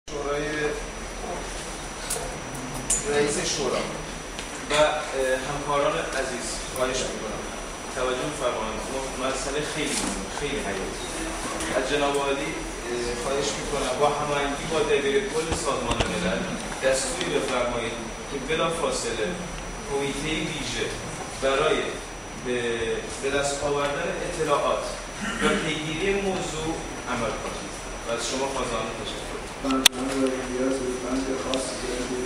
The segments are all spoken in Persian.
شورای رئیس شورا و همکاران عزیز خواهش می‌کنم توجه بفرمایید. مسئله خیلی حیاتی از جناب عالی خواهش می‌کنم با هماهنگی با دبیر کل سازمان ملل دستوری بفرمایید که بلافاصله کمیته ویژه برای به دست آوردن اطلاعات و پیگیری موضوع عمل کنید. و از شما خواهان تشکر. من نیاز به بند خاصی دارم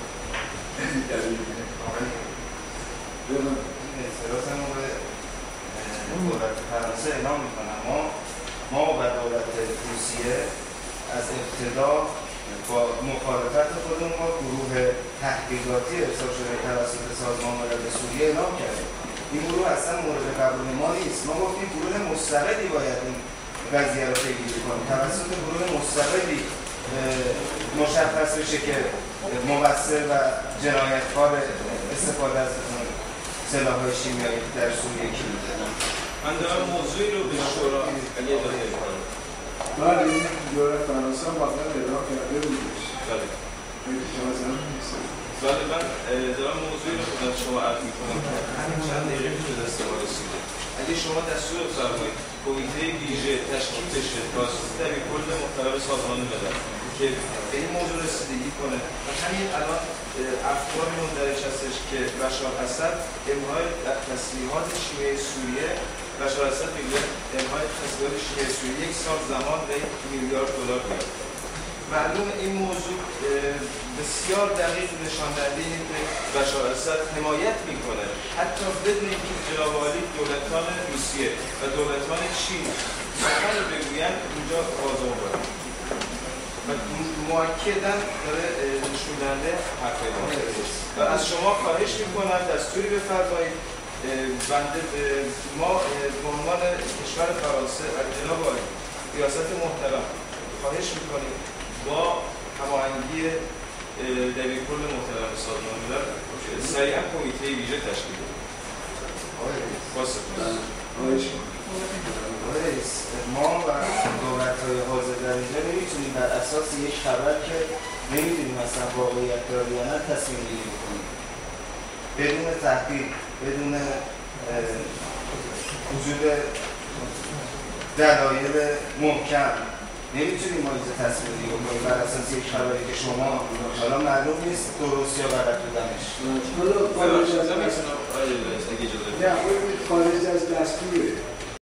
اعتراض ما به دولت فرانسه اعلام میکنم. ما و دولت روسیه از ابتدا با مخالفت خودمون با گروه تحقیقاتی ارسال شده توسط سازمان ملل سوریه اعلام کردیم. این گروه اصلا مورد قبول ما نیست. ما گفتیم گروه مستقلی باید این قضیه رو پیگیری کنه، توسط گروه مستقلی مشخص بشه که مقصر و جنایتکار استفاده از سلاح‌های شیمیایی در سوریه کی بوده. من دارم موضوعی رو به شورا اضافه می‌کنم. بله، این دولت فرانسه هم واقعا اعلام کرده بودش. بله. بله، من دارم موضوعی رو خدمت شما عرض می‌کنم. همین چند دقیقه میشه دست ما رسیده. اگه شما دستور بفرمایید کمیته ویژه تشکیل بشه توسط دبیر کل محترم سازمان ملل که به این موضوع رسیدگی کنه و همین الان افکاری مندرج هستش که بشار اسد امهای تسلیحات شیمیایی سوریه بشار اسد میگه امهای تسلیحات شیمیایی سوریه 1 سال زمان به $1 میلیارد بیاد. معلوم این موضوع بسیار دقیق نشان دهنده اینه که بشار اسد حمایت میکنه حتی بدون اینکه جناب عالی دولتان روسیه و دولتان چین سخن بگویند اینجا بازم باید و مؤکداً داره نشون دهنده حرفای ما و از شما خواهش میکنم دستوری بفرمایید بنده ما به عنوان کشور فرانسه و جناب عالی ریاست محترم خواهش میکنیم با هماهنگی دبیر کل محترم سازمان ملل سریعا کمیته ویژه تشکیل بدید. ما و دولت‌های حاضر در اینجا نمیتونیم بر اساس یک خبر که نمیدونیم اصلا واقعیت داره یا نه تصمیم گیری کنیم بدون تحقیق، بدون وجود دلایل محکم نمیتونیم ما اینجا تصمیم گیری کنیم بر اساس یک خبری که شما حالا معلوم نیست درست یا غلط بودنش. حالا خارج از دستوره